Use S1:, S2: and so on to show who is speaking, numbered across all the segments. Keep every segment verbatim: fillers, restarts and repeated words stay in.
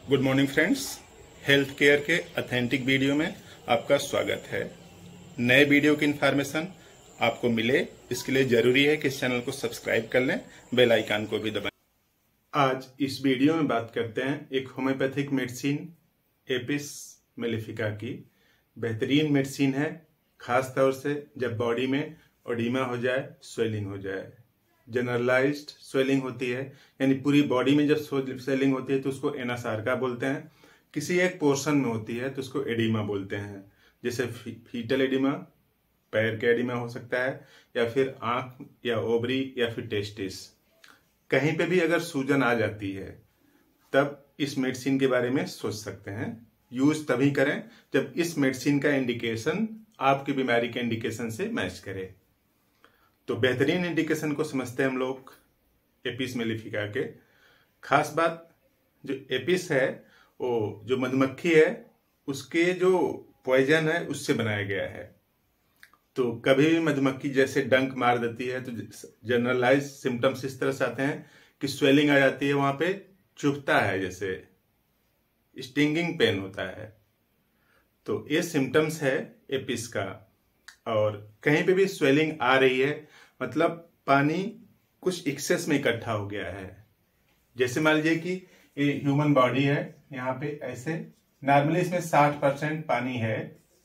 S1: Good morning friends, health care के authentic video में आपका स्वागत है। नए वीडियो की इन्फॉर्मेशन आपको मिले, इसके लिए जरूरी है कि इस चैनल को सब्सक्राइब कर लें, बेल आइकन को भी दबाएं। आज इस वीडियो में बात करते हैं एक होम्योपैथिक मेडिसिन एपिस मेलिफिका की। बेहतरीन मेडिसिन है, खास तौर से जब बॉडी में ओडिमा हो जाए, स्वेलिंग हो जाए। जनरलाइज्ड स्वेलिंग होती है, यानी पूरी बॉडी में जब स्वेलिंग होती है तो उसको एनासार्का बोलते हैं। किसी एक पोर्शन में होती है तो उसको एडिमा बोलते हैं, जैसे फी, फीटल एडिमा, पैर के एडिमा हो सकता है, या फिर आंख या ओवरी या फिर टेस्टिस। कहीं पे भी अगर सूजन आ जाती है तब इस मेडिसिन के बारे में सोच सकते हैं। यूज तभी करें जब इस मेडिसिन का इंडिकेशन आपकी बीमारी के इंडिकेशन से मैच करे। तो बेहतरीन इंडिकेशन को समझते हैं हम लोग एपिस मेलिफिका के। खास बात, जो एपिस है वो जो मधुमक्खी है उसके जो पॉइजन है उससे बनाया गया है। तो कभी भी मधुमक्खी जैसे डंक मार देती है तो जनरलाइज सिम्टम्स इस तरह से आते हैं कि स्वेलिंग आ जाती है, वहां पे चुभता है, जैसे स्टिंगिंग पेन होता है। तो ये सिम्टम्स है एपिस का। और कहीं पे भी स्वेलिंग आ रही है मतलब पानी कुछ एक्सेस में इकट्ठा हो गया है। जैसे मान लीजिए कि ये ह्यूमन बॉडी है, यहाँ पे ऐसे नॉर्मली इसमें साठ परसेंट पानी है,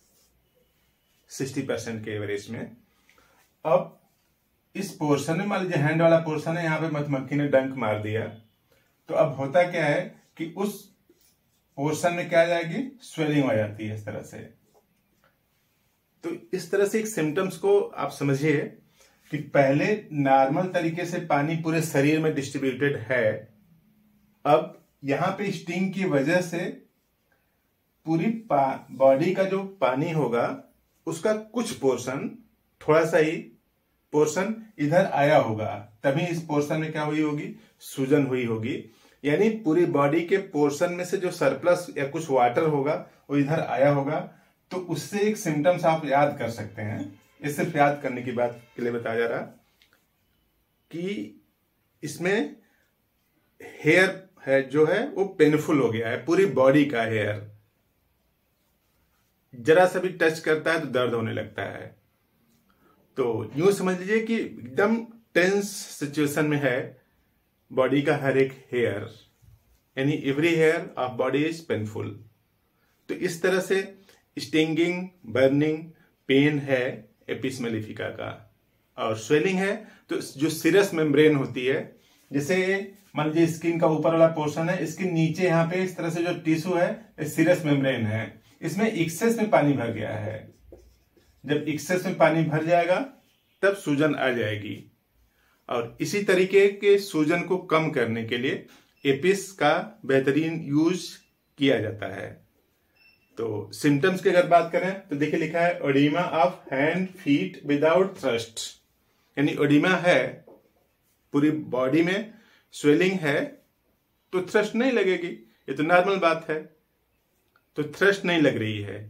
S1: साठ परसेंट के एवरेज में। अब इस पोर्शन में मान लीजिए हैंड वाला पोर्शन है, यहाँ पे मधुमक्खी ने डंक मार दिया, तो अब होता क्या है कि उस पोर्शन में क्या आ जाएगी, स्वेलिंग आ जाती है इस तरह से। तो इस तरह से एक सिम्टम्स को आप समझिए कि पहले नॉर्मल तरीके से पानी पूरे शरीर में डिस्ट्रीब्यूटेड है, अब यहां पे स्टिंग की वजह से पूरी बॉडी का जो पानी होगा उसका कुछ पोर्शन, थोड़ा सा ही पोर्शन इधर आया होगा, तभी इस पोर्शन में क्या हुई होगी, सूजन हुई होगी। यानी पूरी बॉडी के पोर्शन में से जो सरप्लस या कुछ वाटर होगा वो इधर आया होगा। तो उससे एक सिम्टम्स आप याद कर सकते हैं। ये सिर्फ याद करने की बात के लिए बताया जा रहा कि इसमें हेयर है जो है वो पेनफुल हो गया है, पूरी बॉडी का हेयर जरा सा भी टच करता है तो दर्द होने लगता है। तो यूं समझ लीजिए कि एकदम टेंस सिचुएशन में है बॉडी का हर एक हेयर, यानी every hair of body is painful. तो इस तरह से स्टिंगिंग, बर्निंग, पेन है एपिस मेलिफिका का। और स्वेलिंग है तो जो सीरस मेम्ब्रेन होती है, जैसे मान लीजिए स्किन का ऊपर वाला पोर्शन है, इसके नीचे यहाँ पे इस तरह से जो टिश्यू है सीरस मेम्ब्रेन है, इसमें एक्सेस में पानी भर गया है। जब एक्सेस में पानी भर जाएगा तब सूजन आ जाएगी। और इसी तरीके के सूजन को कम करने के लिए एपिस का बेहतरीन यूज किया जाता है। तो सिम्टम्स की अगर बात करें तो देखिए लिखा है oedema of hand feet without thirst, यानी ओडिमा है, पूरी बॉडी में स्वेलिंग है तो थ्रस्ट नहीं लगेगी, ये तो नॉर्मल बात है। तो थ्रस्ट नहीं लग रही है,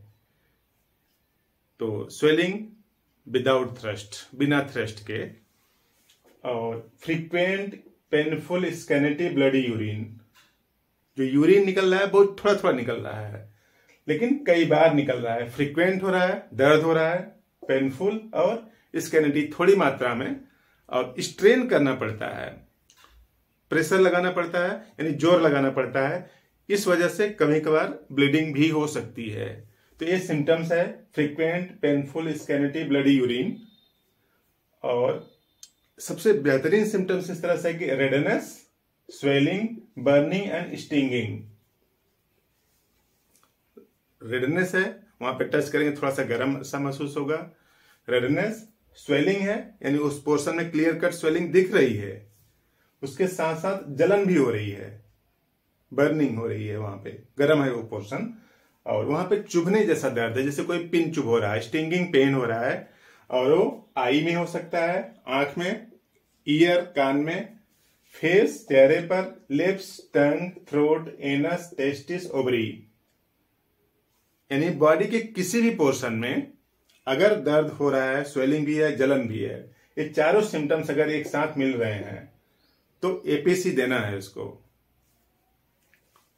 S1: तो स्वेलिंग विदाउट थ्रस्ट, बिना थ्रस्ट के। और frequent painful scanty bloody urine, जो यूरिन निकल रहा है वो थोड़ा थोड़ा निकल रहा है लेकिन कई बार निकल रहा है, फ्रीक्वेंट हो रहा है, दर्द हो रहा है, पेनफुल और स्कैनिटी थोड़ी मात्रा में, और स्ट्रेन करना पड़ता है, प्रेशर लगाना पड़ता है, यानी जोर लगाना पड़ता है। इस वजह से कभी कभार ब्लीडिंग भी हो सकती है। तो ये सिम्टम्स है frequent painful scanty bloody urine. और सबसे बेहतरीन सिम्टम्स इस तरह से कि redness, swelling, burning and stinging. Redness है, वहां पे टच करेंगे थोड़ा सा गर्म सा महसूस होगा, रेडनेस। स्वेलिंग है, यानी उस पोर्शन में क्लियर कट स्वेलिंग दिख रही है, उसके साथ साथ जलन भी हो रही है, बर्निंग हो रही है, वहां पे गर्म है वो पोर्शन। और वहां पे चुभने जैसा दर्द है, जैसे कोई पिन चुभ हो रहा है, स्टिंगिंग पेन हो रहा है। और वो आई में हो सकता है, आंख में, ईयर, कान में, फेस, चेहरे पर, lips, tongue, throat, anus, testis, ovary, यानी बॉडी के किसी भी पोर्शन में अगर दर्द हो रहा है, स्वेलिंग भी है, जलन भी है, ये चारों सिम्टम्स अगर एक साथ मिल रहे हैं तो एपीसी देना है इसको।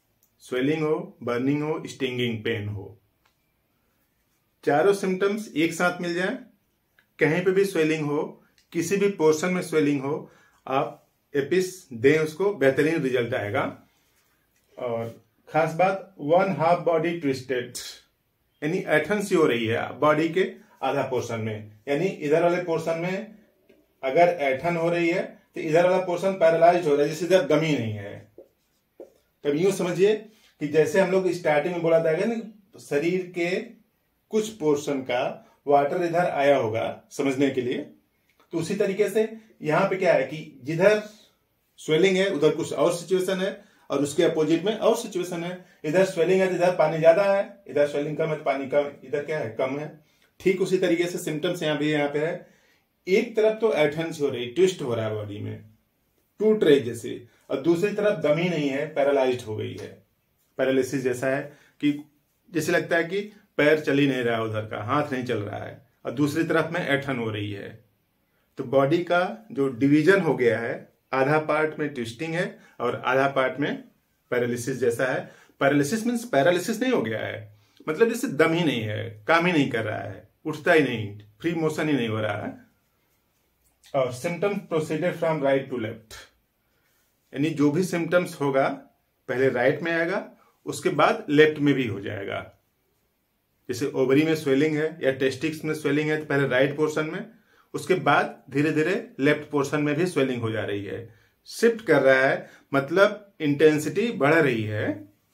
S1: स्वेलिंग हो, बर्निंग हो, स्टिंगिंग पेन हो, चारों सिम्टम्स एक साथ मिल जाए, कहीं पे भी स्वेलिंग हो, किसी भी पोर्शन में स्वेलिंग हो, आप एपिस दें उसको, बेहतरीन रिजल्ट आएगा। और खास बात, वन हाफ बॉडी ट्विस्टेड, यानी ऐठन सी हो रही है बॉडी के आधा पोर्शन में, यानी इधर वाले पोर्शन में अगर ऐठन हो रही है तो इधर वाला पोर्शन पैरालाइज हो रहा है, जैसे इधर दम ही नहीं है। तब यूं समझिए कि जैसे हम लोग स्टार्टिंग में बोला था ना, शरीर के कुछ पोर्शन का वाटर इधर आया होगा समझने के लिए, तो उसी तरीके से यहां पे क्या है कि जिधर स्वेलिंग है उधर कुछ और सिचुएशन है, और उसके अपोजिट में और सिचुएशन है। इधर स्वेलिंग है तो इधर पानी ज्यादा है, इधर स्वेलिंग कम है तो पानी कम, इधर क्या है, कम है। ठीक उसी तरीके से सिम्टम्स यहाँ भी यहाँ पे है। एक तरफ तो एठन्स हो रही, ट्विस्ट हो रहा है बॉडी में, टूट रही जैसे, और दूसरी तरफ दम ही नहीं है, पैरालाइज्ड हो गई है। पैरालिसिस जैसा है कि जैसे लगता है कि पैर चल ही नहीं रहा है, उधर का हाथ नहीं चल रहा है, और दूसरी तरफ में ऐठन हो रही है। तो बॉडी का जो डिवीजन हो गया है, आधा पार्ट में ट्विस्टिंग है और आधा पार्ट में पैरालिसिस जैसा है। पैरालिसिस मीन्स पैरालिसिस नहीं हो गया है, मतलब जैसे दम ही नहीं है, काम ही नहीं कर रहा है, उठता ही नहीं, फ्री मोशन ही नहीं हो रहा है। और symptoms proceeded from right to left, यानी जो भी सिम्टम्स होगा पहले राइट में आएगा, उसके बाद लेफ्ट में भी हो जाएगा। जैसे ओवरी में स्वेलिंग है या टेस्टिक्स में स्वेलिंग है तो पहले राइट पोर्शन में, उसके बाद धीरे धीरे लेफ्ट पोर्शन में भी स्वेलिंग हो जा रही है, शिफ्ट कर रहा है, मतलब इंटेंसिटी बढ़ रही है।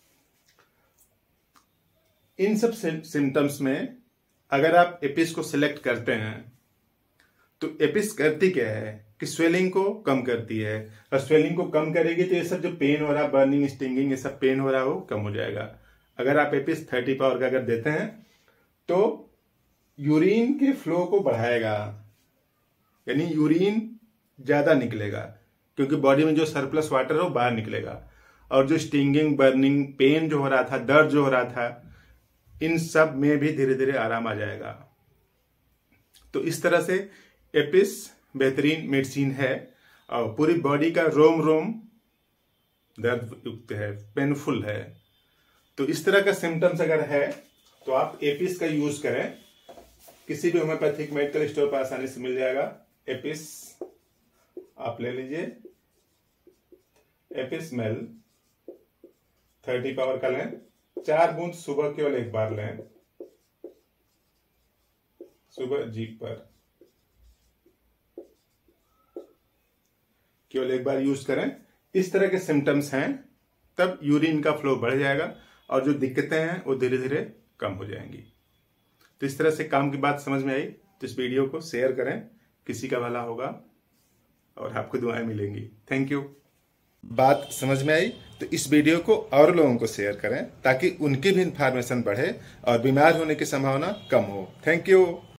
S1: इन सब सिम्टम्स में अगर आप एपिस को सिलेक्ट करते हैं तो एपिस करती क्या है कि स्वेलिंग को कम करती है, और स्वेलिंग को कम करेगी तो ये सब जो पेन हो रहा है, बर्निंग, स्टिंगिंग, ये सब पेन हो रहा है वो कम हो जाएगा। अगर आप एपिस थर्टी पावर का अगर देते हैं तो यूरिन के फ्लो को बढ़ाएगा, यानी यूरिन ज्यादा निकलेगा, क्योंकि बॉडी में जो सरप्लस वाटर है वो बाहर निकलेगा, और जो स्टिंगिंग, बर्निंग, पेन जो हो रहा था, दर्द जो हो रहा था, इन सब में भी धीरे धीरे आराम आ जाएगा। तो इस तरह से एपिस बेहतरीन मेडिसिन है, और पूरी बॉडी का रोम रोम दर्द युक्त है, पेनफुल है। तो इस तरह का सिम्टम्स अगर है तो आप एपिस का यूज करें, किसी भी होम्योपैथिक मेडिकल स्टोर पर आसानी से मिल जाएगा। एपिस आप ले लीजिए, एपिस मेल थर्टी पावर का लें, चार बूंद सुबह केवल एक बार लें, सुबह जीप पर केवल एक बार यूज करें। इस तरह के सिम्टम्स हैं तब यूरिन का फ्लो बढ़ जाएगा, और जो दिक्कतें हैं वो धीरे धीरे कम हो जाएंगी। तो इस तरह से काम की बात समझ में आई तो इस वीडियो को शेयर करें, किसी का भला होगा और आपको दुआएं मिलेंगी। Thank you. बात समझ में आई तो इस वीडियो को और लोगों को शेयर करें ताकि उनकी भी इंफॉर्मेशन बढ़े और बीमार होने की संभावना कम हो। Thank you.